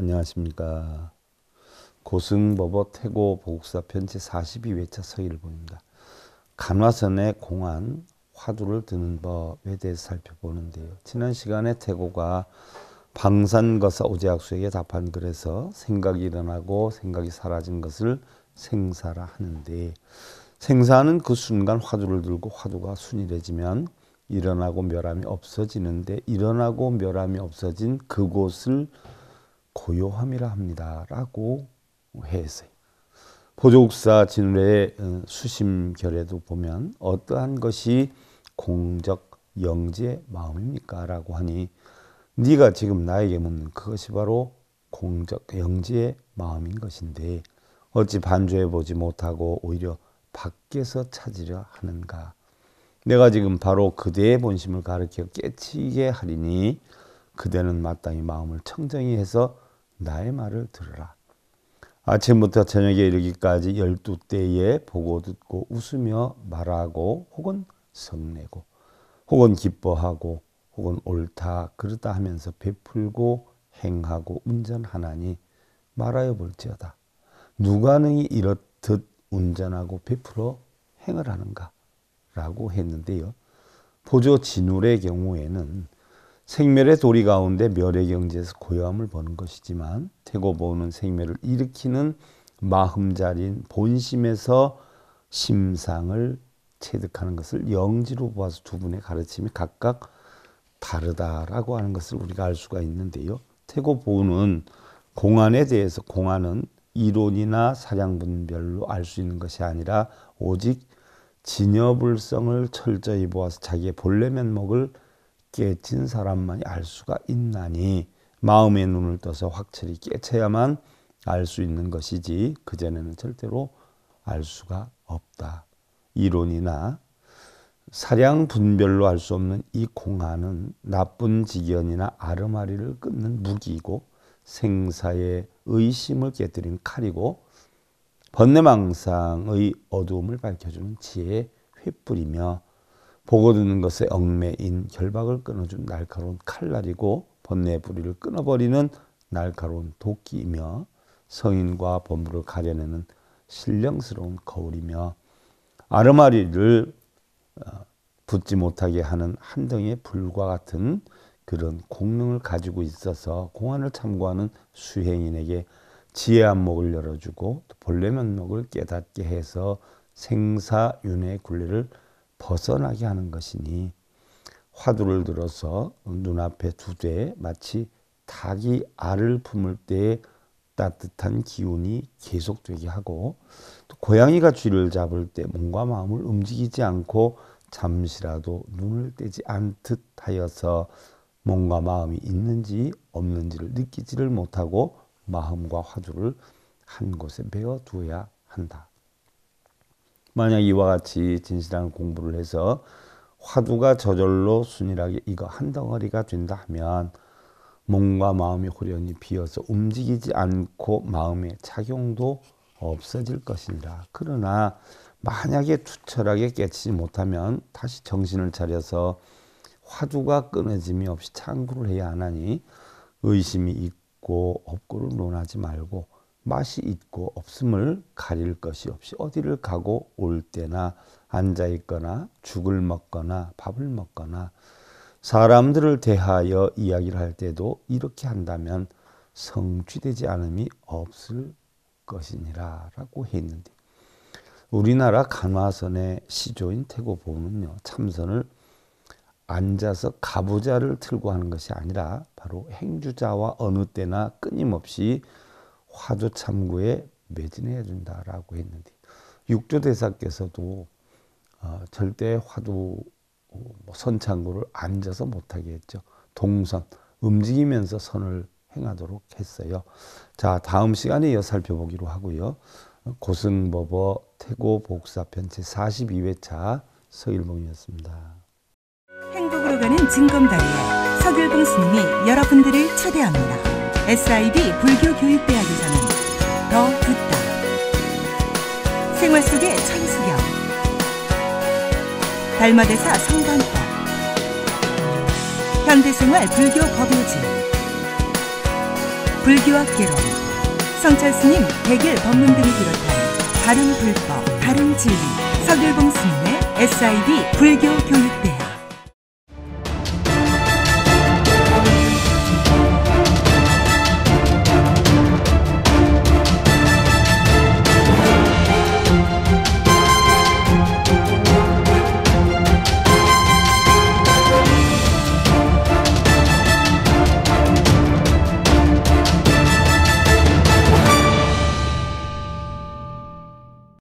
안녕하십니까. 고승법어 태고 보국사 편지 42회차 서일본입니다. 간화선의 공안, 화두를 드는 법에 대해서 살펴보는데요. 지난 시간에 태고가 방산거사 오제학수에게 답한 글에서 생각이 일어나고 생각이 사라진 것을 생사라 하는데, 생사는 그 순간 화두를 들고 화두가 순일해지면 일어나고 멸함이 없어지는데, 일어나고 멸함이 없어진 그곳을 고요함이라 합니다 라고 했어요. 보조국사 진울의 수심결에도 보면 어떠한 것이 공적 영지의 마음입니까? 라고 하니, 네가 지금 나에게 묻는 그것이 바로 공적 영지의 마음인 것인데 어찌 반조해보지 못하고 오히려 밖에서 찾으려 하는가? 내가 지금 바로 그대의 본심을 가르쳐 깨치게 하리니 그대는 마땅히 마음을 청정히 해서 나의 말을 들으라. 아침부터 저녁에 이르기까지 12때에 보고 듣고 웃으며 말하고 혹은 성내고 혹은 기뻐하고 혹은 옳다 그르다 하면서 베풀고 행하고 운전하나니 말하여 볼지어다. 누가 능히 이렇듯 운전하고 베풀어 행을 하는가? 라고 했는데요. 보조 진울의 경우에는 생멸의 도리 가운데 멸의 경지에서 고요함을 보는 것이지만, 태고보는 생멸을 일으키는 마음자리인 본심에서 심상을 체득하는 것을 영지로 보아서 두 분의 가르침이 각각 다르다라고 하는 것을 우리가 알 수가 있는데요. 태고보는 공안에 대해서, 공안은 이론이나 사량분별로 알 수 있는 것이 아니라 오직 진여불성을 철저히 보아서 자기의 본래 면목을 깨친 사람만이 알 수가 있나니 마음의 눈을 떠서 확실히 깨쳐야만 알 수 있는 것이지 그전에는 절대로 알 수가 없다. 이론이나 사량 분별로 알 수 없는 이 공안은 나쁜 직연이나 아르마리를 끊는 무기이고 생사의 의심을 깨뜨리는 칼이고 번뇌망상의 어두움을 밝혀주는 지혜의 횃불이며 보고 듣는 것에 얽매인 결박을 끊어준 날카로운 칼날이고 번뇌의 부리를 끊어버리는 날카로운 도끼이며 성인과 범부를 가려내는 신령스러운 거울이며 아르마리를 붙지 못하게 하는 한 덩이의 불과 같은 그런 공능을 가지고 있어서 공안을 참고하는 수행인에게 지혜 안목을 열어주고 또 본래 면목을 깨닫게 해서 생사윤회의 굴레를 벗어나게 하는 것이니, 화두를 들어서 눈앞에 두되 마치 닭이 알을 품을 때의 따뜻한 기운이 계속되게 하고, 또 고양이가 쥐를 잡을 때 몸과 마음을 움직이지 않고 잠시라도 눈을 떼지 않듯 하여서 몸과 마음이 있는지 없는지를 느끼지를 못하고 마음과 화두를 한 곳에 메어 두어야 한다. 만약 이와 같이 진실한 공부를 해서 화두가 저절로 순일하게 이거 한 덩어리가 된다 하면 몸과 마음이 호련히 비어서 움직이지 않고 마음의 작용도 없어질 것이니라. 그러나 만약에 투철하게 깨치지 못하면 다시 정신을 차려서 화두가 끊어짐이 없이 참고를 해야 하나니, 의심이 있고 없고를 논하지 말고 맛이 있고 없음을 가릴 것이 없이 어디를 가고 올 때나 앉아있거나 죽을 먹거나 밥을 먹거나 사람들을 대하여 이야기를 할 때도 이렇게 한다면 성취되지 않음이 없을 것이니라 라고 했는데, 우리나라 간화선의 시조인 태고보는요, 참선을 앉아서 가부좌를 틀고 하는 것이 아니라 바로 행주자와 어느 때나 끊임없이 화두 참고에 매진해야 된다라고 했는데, 육조대사께서도 절대 화두 선참고를 앉아서 못하게 했죠. 동선, 움직이면서 선을 행하도록 했어요. 자, 다음 시간에 이어 살펴보기로 하고요. 고승법어 태고 보국사편 제42회차 서일봉이었습니다. 행복으로 가는 징검다리에 서길봉 스님이 여러분들을 초대합니다. SIB 불교교육대학에서는 더 듣다, 생활 속의 천수경, 달마대사 성관법, 현대생활 불교 법요지, 불교와 개론, 성철 스님 백일 법문 등을 비롯한 다른 불법, 다른 진리, 서길봉 스님의 SIB 불교 교육